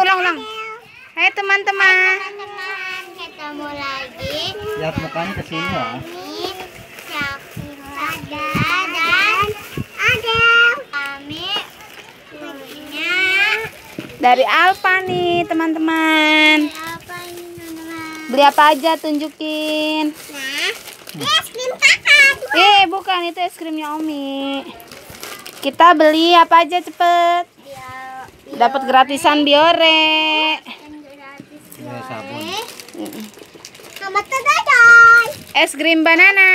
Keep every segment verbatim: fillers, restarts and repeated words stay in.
ulang ulang. Hai teman-teman. Teman-teman, ketemu lagi. Lihat mukanya ke sini ya. Ada dan ada kami punya Dari Alfa nih teman-teman. apa ini teman-teman? Beli apa aja tunjukin. Nah, ini es krim kakak. Eh bukan, itu es krimnya Omi. Kita beli apa aja cepet. Dapat gratisan Biore. Ya, sabun. Sama tedadan. Es krim banana.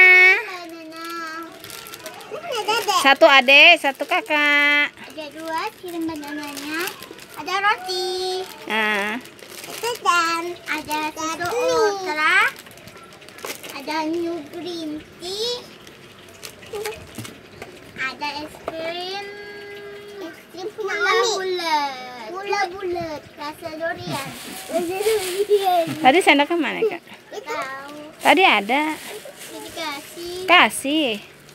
Satu adik, satu kakak. Ada dua kirim banananya. Ada roti. Nah, Itu dan ada susu ultra. Ada new green tea. Ada es krim. Es krim gula bulat. Gula bulat. Rasa durian. Rasa durian. tadi sendoknya mana kak? Itu. Tadi ada. Dikasih. Kasih.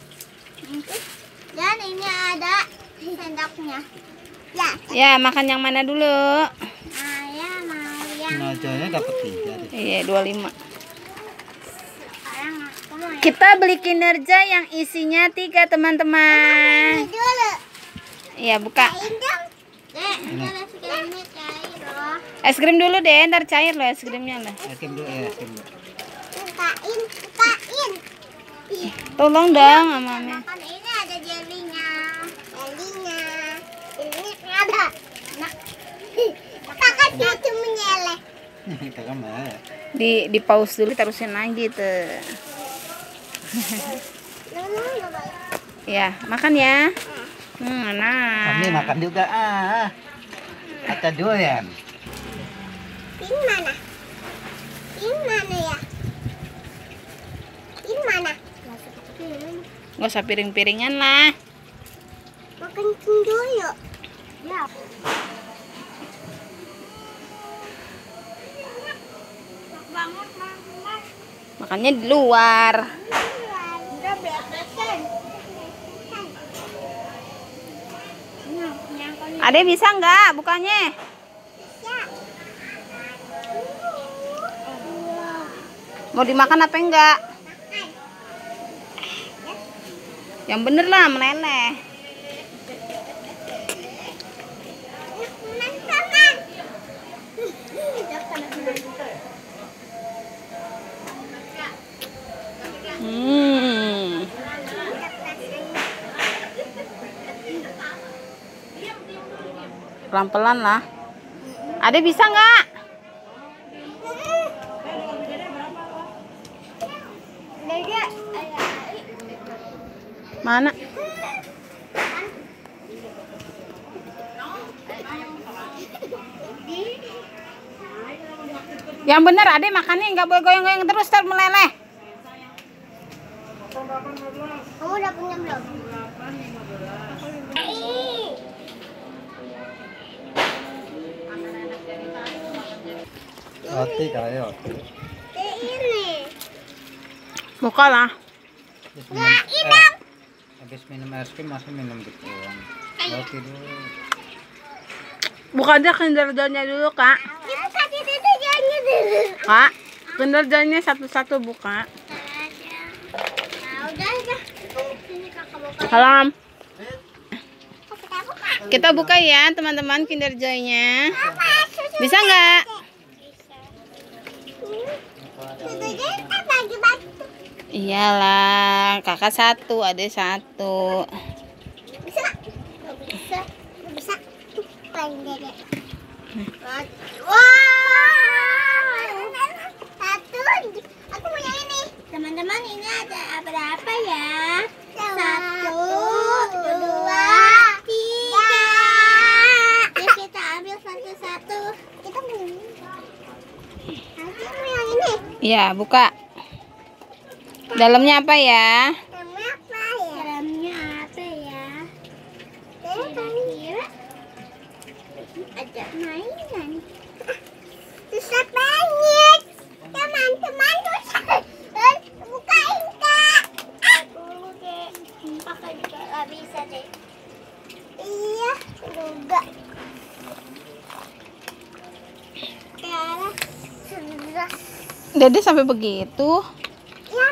Dan ini ada sendoknya. Ya. Ya makan yang mana dulu? Saya mau yang Najanya dapat tiga deh. Iya dua puluh lima. sekarang aku mau yang Kita beli kinerja yang isinya tiga teman-teman. dulu. Iya buka. Cair dong. Dek, ini es krimnya cair loh. Es krim dulu deh, ntar cair loh es krimnya lah. Es krim dulu ya, es krim dulu. Bukain, bukain. Ih, Tolong dong mamanya. makan ini ada jelinya. Jelinya. Ini ada. Nah. Kakak itu menyeleh. Kakak mana ya? Di di pause dulu terusin lagi tuh. Ya makan ya. Hmm, nah. Kami makan juga ah. Kata doyan. Pin mana? Pin mana ya? Pin mana? Hmm. Nggak usah piring-piringan lah. Makan pin dulu. Ya. Banget, Mama. Makannya di luar. Udah beresin. Nah, yang kau Ade bisa nggak bukanya? bisa. Mau dimakan apa enggak? Makan. Yang bener lah meleleh. Teman-teman. Hmm. Pelan-pelan lah. Ade bisa nggak? Mana? Yang bener Ade makannya nggak boleh goyang-goyang terus ter meleleh. Kamu udah punya belum? Roti kayak roti. Ini. Buka lah. Habis minum, eh, habis minum es krim masih minum gitu. Roti dulu. Buka aja kinerjanya dulu kak. Dibuka itu tujuannya dulu. Kak, kinerjanya satu-satu buka. Ya udah udah. Sini kakak buka. Salam. Kita buka. Kita buka ya teman-teman kinerjanya. Apa? Susu Bisa nggak? bisa. Susunya kita bagi bagi. Iyalah, kakak satu, adek satu. Bisa nggak? Bisa. Nggak bisa. Tuh, paling dede. Wah. Satu. Aku punya ini. Teman-teman ini ada berapa ya? Satu, dua, tiga. Ya kita ambil satu-satu. Kita punya. Aku punya ini. Iya, buka. Dalamnya apa ya? Dalamnya apa ya? Dalamnya apa ya? Kira-kira ada mainan. Susah banget. Teman-teman susah. Eh, bukain kak. Dulu deh. Pakai juga gak bisa deh. Iya, juga. Dede sampai begitu. Ya.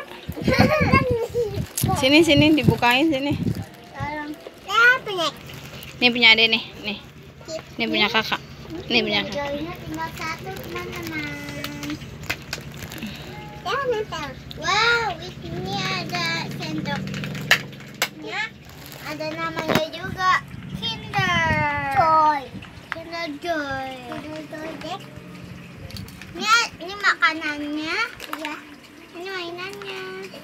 Sini sini dibukain sini. Tolong. Ya, punya. Ini punya Ade nih, nih. Ini punya kakak. Ini punya kakak. Joinnya tinggal satu, teman-teman. Ya, nempel. Wow, ini ada sendoknya. Ada namanya juga Kinder Joy. Kinder Joy. Kinder Joy, Dek. Ini, ini makanannya. Iya. Ini mainannya.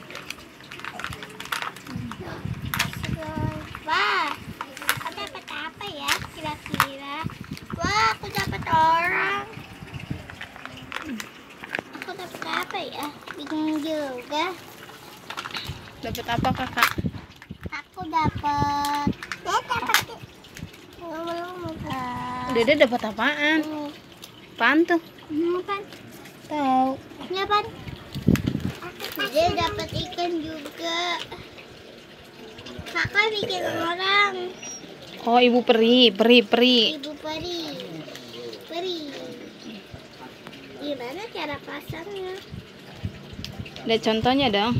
Wah, aku dapat apa ya kira-kira? Wah, aku dapat orang. Aku dapat apa ya? Bingung juga. Dapat apa kakak? Aku dapat. Saya dapat. Uh, Dede dapat apaan? ini. Apaan tuh? Ini apa? Tahu. Ini apa? Dia dapat ikan juga. Kakak bikin orang. Oh, ibu peri, peri, peri. Ibu peri. Peri. Gimana cara pasangnya? Ada contohnya dong.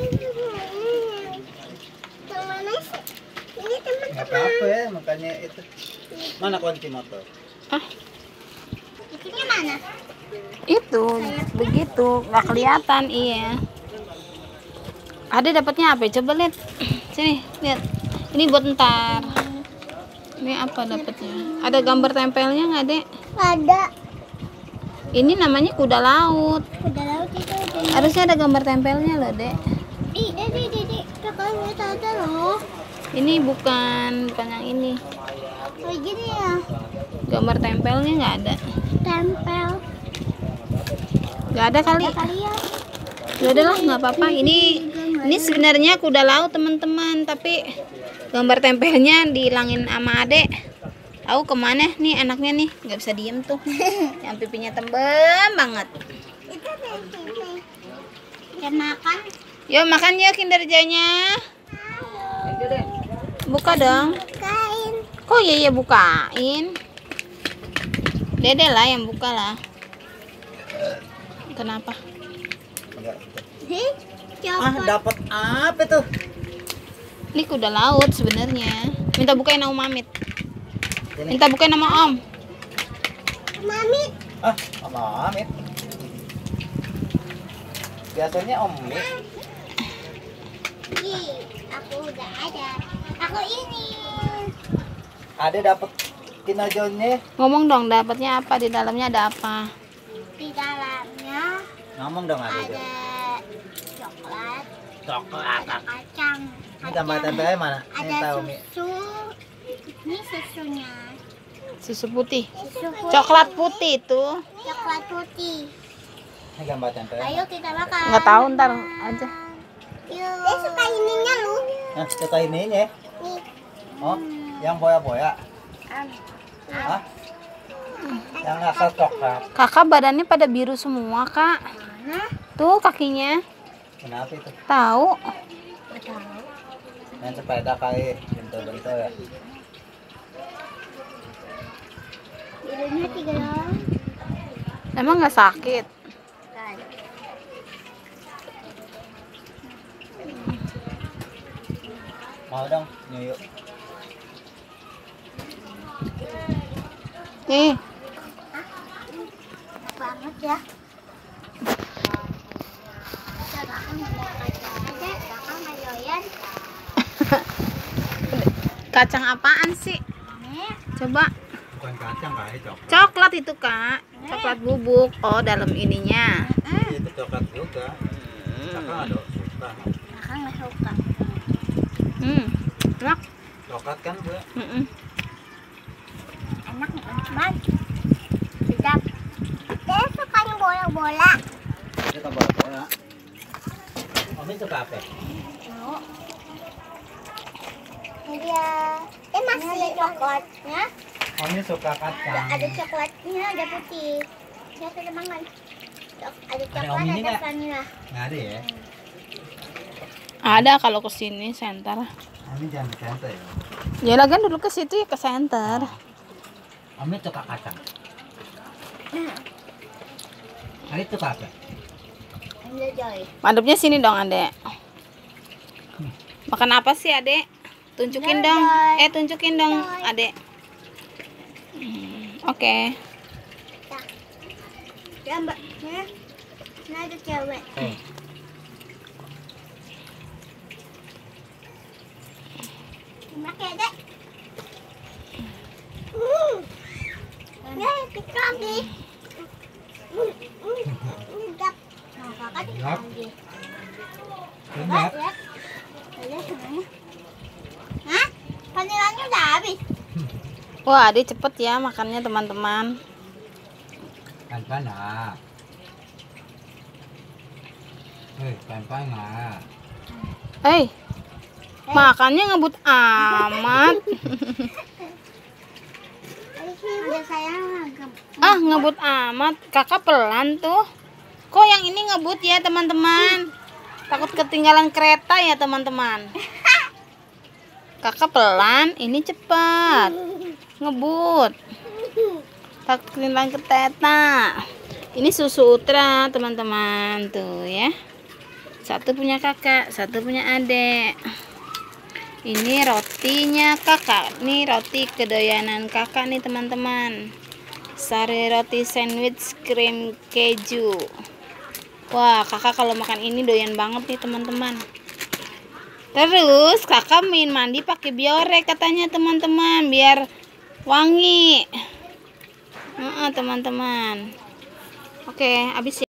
Yang mana sih? Ini Nggak teman-teman. apa-apa ya, makanya itu. Mana kunci motor? Ah, Ikannya mana? itu begitu, nggak kelihatan, iya. Ada dapatnya apa? Coba lihat. Sini, lihat. Ini buat ntar. Ini apa dapatnya? Ada gambar tempelnya nggak, Dek? Ada. Ini namanya kuda laut. Kuda laut itu ada. Harusnya ada gambar tempelnya loh, Dek. Di, di, di, di, di. Kakak lihat ada loh. Ini bukan, bukan yang ini. Oh gini ya. Gambar tempelnya nggak ada. Tempel. Nggak ada kali. Ada kali ya. Ya udahlah, nggak apa-apa. Ini ini sebenarnya kuda laut teman-teman, tapi gambar tempelnya dihilangin sama adek. Tahu kemana nih anaknya nih? Nggak bisa diem tuh. Yang pipinya tembem banget. Itu tempel. Kita makan. Yuk makan yuk Kinder Joy-nya. Buka dong. Kain. Kok iya iya bukain? Dede lah yang buka lah. Kenapa? Enggak. Hih, Ah, coklat. dapat apa tuh? Ini kuda laut sebenarnya. Minta bukain sama Mamit. Ini. Minta bukain sama Om. Mami. Ah, sama Amit. Biasanya Om Mit. Ih, aku udah ada. Aku ini. Ada dapat kinajonnya. Ngomong dong dapatnya apa, di dalamnya ada apa? Di dalamnya Ngomong dong ada. ada coklat, Coklat. ada kacang, Ini tambah tempelnya mana? Ini ada tahu Mi. susu. Ini susunya. Susu putih. Susu putih. Coklat putih itu. Coklat putih. Ini gambar tempelnya. Ayo kita makan. Nggak tahu, ntar aja. Yuk. Dia suka ininya lu. Nah, suka ininya. Nih. Oh, yang boya-boya. Am. Hah? Yang asal coklat. Kakak badannya pada biru semua, Kak. Mana? Tuh kakinya. Kenapa itu? Tahu. Nggak tahu. Main sepeda kayak bentuk-bentuk ya. Birunya tiga doang. Emang nggak sakit? Kan. Mau dong, nyuyuk. Nih, Banget ya. Coba kan nggak kacang aja, kakak nggak doyan. kacang apaan sih? Nih, Coba. Bukan kacang kayak coklat. Coklat itu, Kak. Coklat bubuk. Oh, dalam ininya. Itu coklat juga. Kakak ada suka. kakak nggak suka. Hmm. Enak. Coklat kan gue. Mm-mm. Enak teman-teman. Sedap. Dia suka bola-bola. Ini kan bola-bola. Om Mit suka apa? Ini dia. Eh masih ada coklatnya. Om Mit suka Ada, kacang. ada coklatnya, ada putih. Lihat teman-teman. Cok- Ada coklat, Om ini ada nggak? vanilla. Nggak ada ya? Ada kalau ke sini center. Om Mit jangan kacang ya. Ya lagian dulu ke situ ya ke center. Om Mit suka kacang. Ah, itu kakak. Ini Joy. Madepnya sini dong, Adek. Makan apa sih, Adek? Tunjukin dong. Eh, tunjukin dong, Adek. Hmm, Oke. Ya, Mbak. Ya. Ini ada cewek. Oh. Makan dek. Uh. Ya, kita lagi. Uh, uh, Sedap. Nah, kakak kita Sedap. lagi. Sedap. Ya. Lihat semuanya. Hah? Vanilanya udah habis. Wah, Adek cepet ya makannya, teman-teman. Kan panas. Eh, kan panas. Eh, makannya ngebut amat. Ada sayang agak. Ah, ngebut amat. Kakak pelan tuh. Kok yang ini ngebut ya, teman-teman? Takut ketinggalan kereta ya, teman-teman. Kakak pelan, ini cepat. Ngebut. Takut ketinggalan kereta. Ini susu Ultra, teman-teman. Tuh ya. Satu punya kakak, satu punya adik. Ini rotinya kakak. Nih roti kedoyanan kakak nih, teman-teman. Sari roti sandwich krim keju. Wah, kakak kalau makan ini doyan banget nih, teman-teman. Terus kakak main mandi pakai biore katanya, teman-teman, biar wangi. Heeh, teman-teman. Oke, habis ya.